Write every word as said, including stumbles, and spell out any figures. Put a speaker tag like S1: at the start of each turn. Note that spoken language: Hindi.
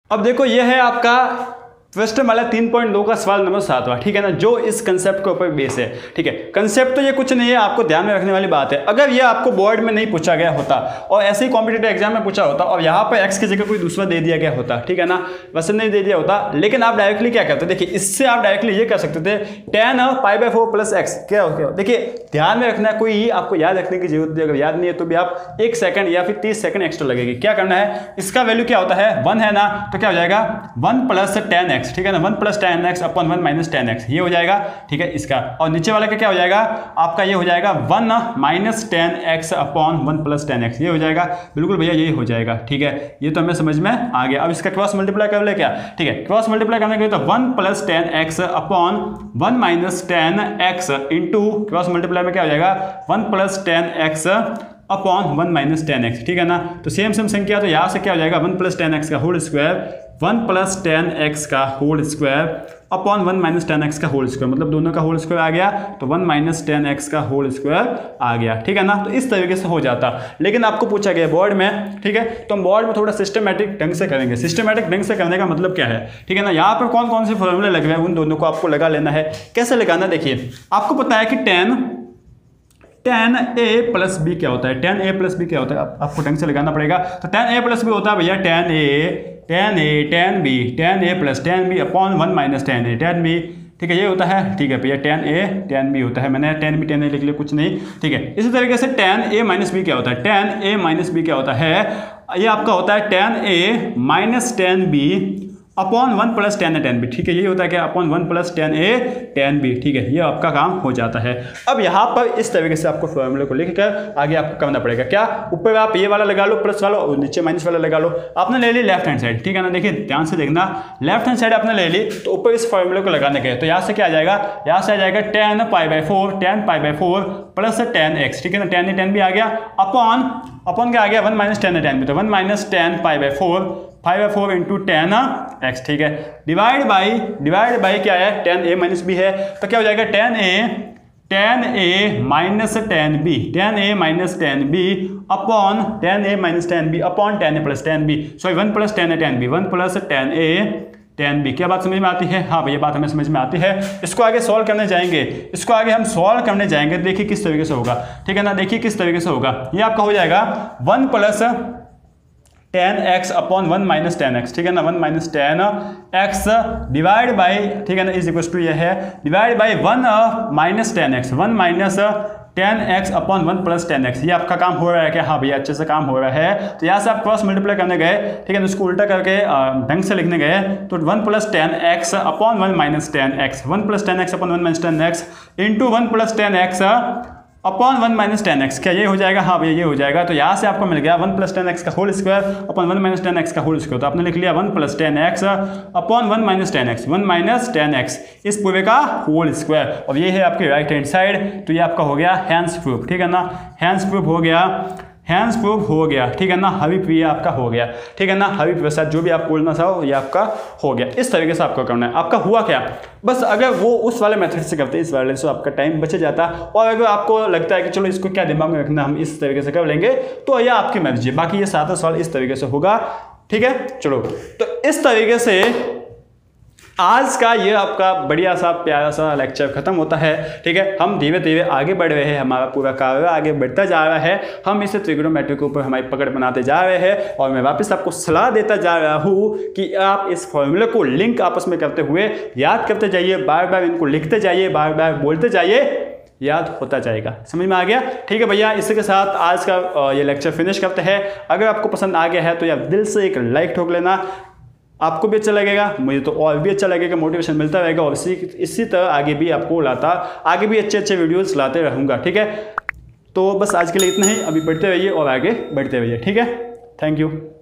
S1: अब देखो ये है आपका क्वेश्चन वाला तीन पॉइंट दो का सवाल नंबर सातवां, ठीक है ना, जो इस कंसेप्ट के ऊपर बेस है। ठीक है, कंसेप्ट तो ये कुछ नहीं है, आपको ध्यान में रखने वाली बात है। अगर ये आपको बोर्ड में नहीं पूछा गया होता और ऐसे ही कॉम्पिटिटिव एग्जाम में पूछा होता और यहाँ पर एक्स की जगह कोई दूसरा दे दिया गया होता, ठीक है ना, वैसे नहीं दे दिया होता, लेकिन आप डायरेक्टली क्या करते, देखिए इससे आप डायरेक्टली ये कर सकते थे tan pi by four plus X क्या हो गया। देखिए ध्यान में रखना, कोई आपको याद रखने की जरूरत नहीं, अगर याद नहीं है तो भी आप एक सेकंड या फिर तीस सेकंड एक्स्ट्रा लगेगी। क्या करना है, इसका वैल्यू क्या होता है, वन है ना, तो क्या हो जाएगा वन प्लस टेन एक्स, ठीक है ना, one plus tan X upon one minus tan X, ये हो जाएगा। ठीक है, इसका और नीचे वाला का क्या हो जाएगा आपका, ये हो जाएगा one minus tan X upon one plus tan X, ये हो जाएगा। बिल्कुल भैया यही हो जाएगा। ठीक है, ये तो हमें समझ में आ गया। अब इसका क्रॉस मल्टीप्लाई कर ले क्या, ठीक है, क्रॉस मल्टीप्लाई करने के लिए तो one plus tan X upon one minus tan X into cross multiply में क्या हो जाएगा one plus tan X upon one minus tan X, ठीक है ना। तो सेम सेम संख्या, तो यहाँ से क्या हो जाएगा वन प्लस टेन एक्स का whole square one plus tan X का whole square upon one minus tan X का होल स्क्वायर, मतलब दोनों का होल स्क्वायर आ गया तो वन माइनस टेन एक्स का होल स्क्वायर आ गया। ठीक है ना, तो इस तरीके से हो जाता, लेकिन आपको पूछा गया बोर्ड में। ठीक है, तो हम बोर्ड में थोड़ा सिस्टमेटिक ढंग से करेंगे। सिस्टमेटिक ढंग से करने का मतलब क्या है, ठीक है ना, यहाँ पर कौन कौन से फॉर्मूले लगे हैं उन दोनों को आपको लगा लेना है। कैसे लगाना, देखिए आपको पता है कि tan tan A plus B क्या होता है, टेन ए प्लस बी क्या होता है, आप, आपको ढंग से लगाना पड़ेगा। तो टेन ए प्लस बी होता है भैया tan A tan A tan B, tan A plus tan B upon one minus tan A tan B, ठीक है, ये होता है। ठीक है भैया, टेन ए टेन बी होता है, मैंने टेन बी टेन ए लिख लिया, कुछ नहीं। ठीक है, इसी तरीके से टेन ए माइनस बी क्या होता है, टेन ए माइनस बी क्या होता है, ये आपका होता है tan A minus tan B upon one plus tan A tan B. ठीक है, ये होता है क्या upon one plus tan A tan B. ठीक है, ये आपका काम हो जाता है। अब यहाँ पर इस तरीके से आपको फॉर्मूले को लेकर आगे आपको करना पड़ेगा। क्या, ऊपर आप ये वाला लगा लो प्लस वाला और नीचे माइनस वाला लगा लो। आपने ले ली लेफ्ट हैंड साइड, ठीक है ना, देखिए ध्यान से देखना, लेफ्ट हैंड साइड आपने ले ली तो ऊपर इस फॉर्मूले को लगाने के तो यहाँ से क्या आ जाएगा, यहाँ से आ जाएगा tan pi by four tan pi by four plus tan X, ठीक है ना, टेन ए टेन भी आ गया अपॉन अपॉन क्या आ गया one minus tan A tan भी, तो one minus tan pi by four five by four into tan X. ठीक है, डिवाइड बाई डिवाइड बाई क्या है, टेन ए माइनस बी है, तो क्या हो जाएगा tan A tan A minus tan B, tan A minus tan B upon tan A minus tan B upon tan A plus tan B, sorry one plus tan A tan B, one plus tan A tan B. क्या बात समझ में आती है, हाँ भैया बात हमें समझ में आती है। इसको आगे सॉल्व करने जाएंगे, इसको आगे हम सॉल्व करने जाएंगे, देखिए किस तरीके से होगा। ठीक है ना, देखिए किस तरीके से होगा, ये आपका हो जाएगा one plus tan X upon one minus tan X, ठीक है ना, one minus tan X divide by, ठीक है ना, इज इक्वल टू ये है divide by one minus tan X, one minus tan X upon one plus tan X. ये आपका काम हो रहा है क्या, हाँ भैया अच्छे से काम हो रहा है। तो यहाँ से आप क्रॉस मल्टीप्लाई करने गए, ठीक है ना, उसको उल्टा करके ढंग से लिखने गए तो one plus tan X upon one minus tan X, one plus tan X upon one minus tan X into one plus tan X upon one minus tan X, क्या ये हो जाएगा, हाँ भैया ये हो जाएगा। तो यहाँ से आपको मिल गया वन प्लस टेन एक्स का whole square upon one minus tan X का होल स्क्वायर, तो आपने लिख लिया one plus tan X upon one minus tan X, one minus tan X इस पूरे का होल स्क्वायर, और ये है आपकी राइट हैंड साइड। तो ये आपका हो गया हैंड्स प्रूफ, ठीक है ना, हैंड्स प्रूफ हो गया, हैंड्स प्रूफ हो गया, ठीक है ना, हबीप्रिया आपका हो गया, ठीक है ना, हबीप्रिया साथ जो भी आप बोलना चाहो ये आपका हो गया। इस तरीके से आपको करना है। आपका हुआ क्या, बस अगर वो उस वाले मेथड से करते इस वाले से आपका टाइम बच जाता, और अगर आपको लगता है कि चलो इसको क्या दिमाग में रखना हम इस तरीके से कर लेंगे तो यह आपकी मर्जी, बाकी ये सातों सवाल इस तरीके से होगा। ठीक है, चलो तो इस तरीके से आज का ये आपका बढ़िया सा प्यारा सा लेक्चर खत्म होता है। ठीक है, हम धीरे धीरे आगे बढ़ रहे हैं, हमारा पूरा कार्य आगे बढ़ता जा रहा है, हम इसे ट्रिग्नोमेट्री के ऊपर हमारी पकड़ बनाते जा रहे हैं। और मैं वापस आपको सलाह देता जा रहा हूँ कि आप इस फॉर्मूले को लिंक आपस में करते हुए याद करते जाइए, बार बार इनको लिखते जाइए, बार बार बोलते जाइए, याद होता जाएगा। समझ में आ गया, ठीक है भैया। इसी के साथ आज का ये लेक्चर फिनिश करते हैं। अगर आपको पसंद आ गया है तो यार दिल से एक लाइक ठोक लेना, आपको भी अच्छा लगेगा, मुझे तो और भी अच्छा लगेगा, मोटिवेशन मिलता रहेगा, और इसी इसी तरह आगे भी आपको लाता आगे भी अच्छे अच्छे वीडियोस लाते रहूँगा। ठीक है, तो बस आज के लिए इतना ही, अभी बढ़ते रहिए और आगे बढ़ते रहिए। ठीक है, थैंक यू।